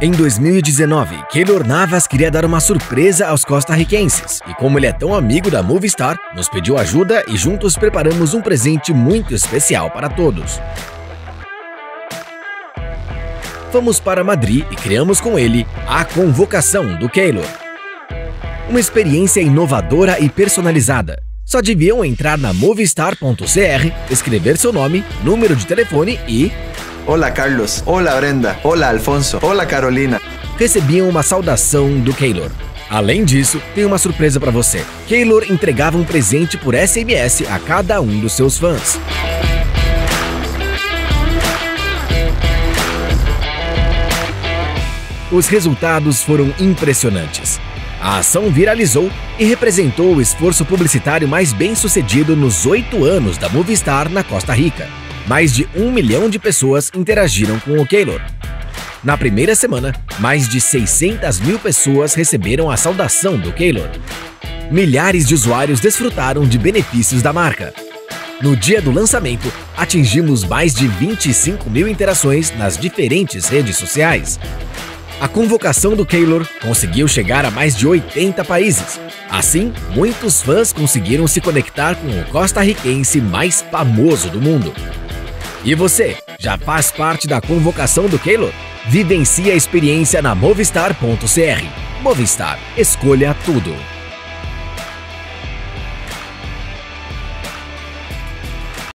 Em 2019, Keylor Navas queria dar uma surpresa aos costarricenses e, como ele é tão amigo da Movistar, nos pediu ajuda e juntos preparamos um presente muito especial para todos. Fomos para Madrid e criamos com ele a Convocação do Keylor. Uma experiência inovadora e personalizada. Só deviam entrar na movistar.cr, escrever seu nome, número de telefone e... Olá, Carlos. Olá, Brenda. Olá, Alfonso. Olá, Carolina. Recebiam uma saudação do Keylor. Além disso, tem uma surpresa para você. Keylor entregava um presente por SMS a cada um dos seus fãs. Os resultados foram impressionantes. A ação viralizou e representou o esforço publicitário mais bem-sucedido nos 8 anos da Movistar na Costa Rica. Mais de 1 milhão de pessoas interagiram com o Keylor. Na primeira semana, mais de 600 mil pessoas receberam a saudação do Keylor. Milhares de usuários desfrutaram de benefícios da marca. No dia do lançamento, atingimos mais de 25 mil interações nas diferentes redes sociais. A convocação do Keylor conseguiu chegar a mais de 80 países. Assim, muitos fãs conseguiram se conectar com o costarricense mais famoso do mundo. E você, já faz parte da convocação do Keylor? Vivencie a experiência na movistar.cr. Movistar, escolha tudo.